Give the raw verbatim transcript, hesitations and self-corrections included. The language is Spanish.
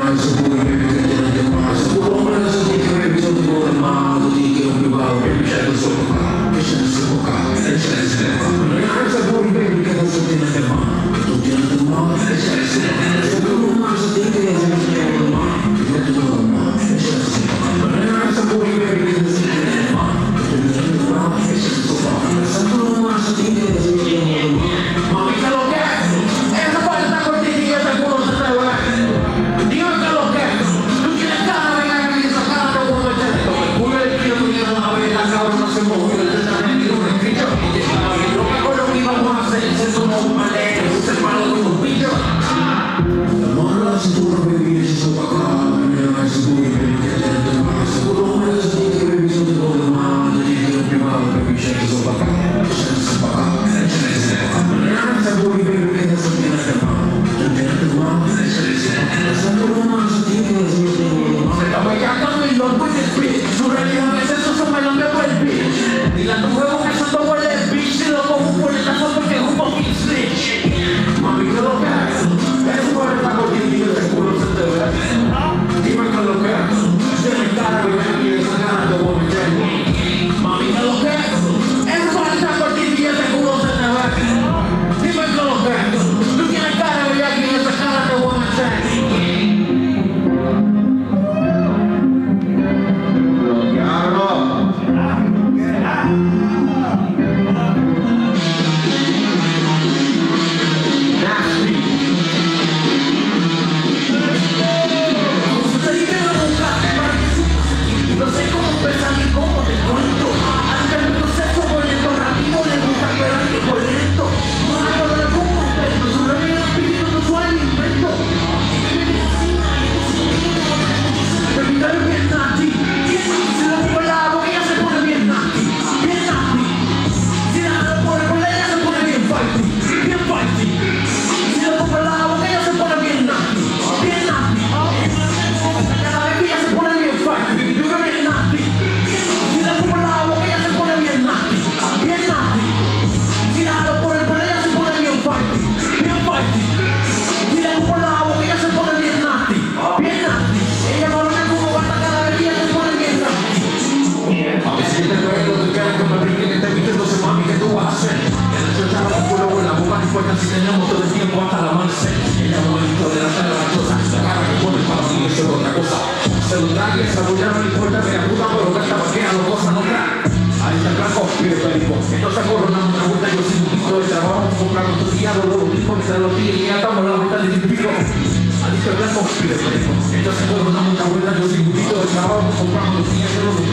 Porque si tenemos todo el tiempo hasta la amanece. Ella momento de la sala rachosa, la cara que pone para mí eso es otra cosa. Se lo trague, se lo llama, no importa que la puta, pero gasta vaquea, no cosa no trae. Ahí está el blanco, pide perico. Entonces coronamos una vuelta, yo sin un pico de trabajo, comprando tu guiado, luego pico, me sale los días y ya estamos en la mitad de un pico. Ahí está el blanco, pide perico. Entonces coronamos una vuelta, yo sin un pico de trabajo, comprando tu guiado, luego